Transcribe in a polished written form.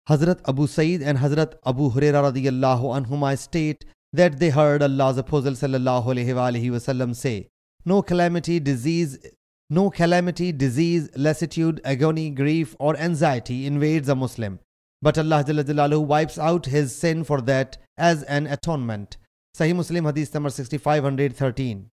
Hazrat Abu Sa'id and Hazrat Abu Hurairah radiyallahu anhuma state that they heard Allah's Apostle sallallahu alaihi wasallam say, no calamity, disease, lassitude, agony, grief or anxiety invades a Muslim, but Allah Jalla Jalaluhu wipes out his sin for that as an atonement. Sahih Muslim Hadees number 6513.